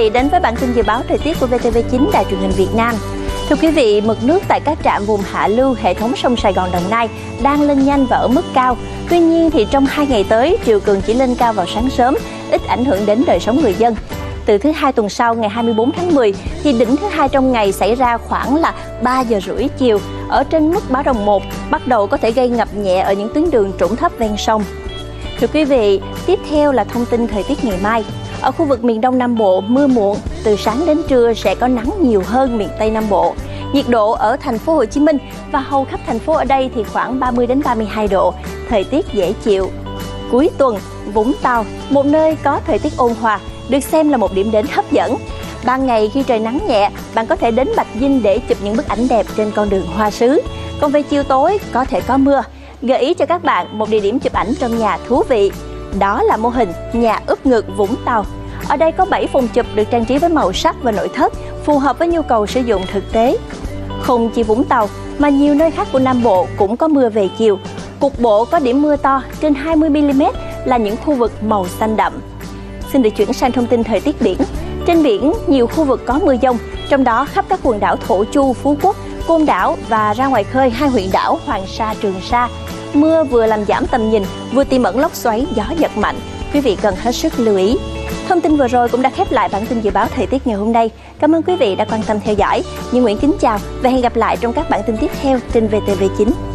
vị đến với bản tin dự báo thời tiết của VTV9 Đài truyền hình Việt Nam. Thưa quý vị, mực nước tại các trạm vùng hạ lưu hệ thống sông Sài Gòn Đồng Nai đang lên nhanh và ở mức cao. Tuy nhiên thì trong 2 ngày tới, triều cường chỉ lên cao vào sáng sớm, ít ảnh hưởng đến đời sống người dân. Từ thứ Hai tuần sau, ngày 24 tháng 10, thì đỉnh thứ hai trong ngày xảy ra khoảng là 3 giờ rưỡi chiều, ở trên mức báo động 1, bắt đầu có thể gây ngập nhẹ ở những tuyến đường trũng thấp ven sông. Thưa quý vị, tiếp theo là thông tin thời tiết ngày mai. Ở khu vực miền Đông Nam Bộ, mưa muộn, từ sáng đến trưa sẽ có nắng nhiều hơn miền Tây Nam Bộ. Nhiệt độ ở thành phố Hồ Chí Minh và hầu khắp thành phố ở đây thì khoảng 30 đến 32 độ, thời tiết dễ chịu. Cuối tuần, Vũng Tàu, một nơi có thời tiết ôn hòa, được xem là một điểm đến hấp dẫn. Ban ngày khi trời nắng nhẹ, bạn có thể đến Bạch Dinh để chụp những bức ảnh đẹp trên con đường hoa sứ. Còn về chiều tối có thể có mưa. Gợi ý cho các bạn một địa điểm chụp ảnh trong nhà thú vị. Đó là mô hình nhà úp ngược Vũng Tàu. Ở đây có 7 phòng chụp được trang trí với màu sắc và nội thất phù hợp với nhu cầu sử dụng thực tế. Không chỉ Vũng Tàu mà nhiều nơi khác của Nam Bộ cũng có mưa về chiều. Cục bộ có điểm mưa to trên 20 mm là những khu vực màu xanh đậm. Xin được chuyển sang thông tin thời tiết biển. Trên biển, nhiều khu vực có mưa dông, trong đó khắp các quần đảo Thổ Chu, Phú Quốc, Côn Đảo và ra ngoài khơi 2 huyện đảo Hoàng Sa, Trường Sa. Mưa vừa làm giảm tầm nhìn, vừa tiềm ẩn lốc xoáy, gió giật mạnh. Quý vị cần hết sức lưu ý. Thông tin vừa rồi cũng đã khép lại bản tin dự báo thời tiết ngày hôm nay. Cảm ơn quý vị đã quan tâm theo dõi. Như Nguyễn kính chào và hẹn gặp lại trong các bản tin tiếp theo trên VTV9.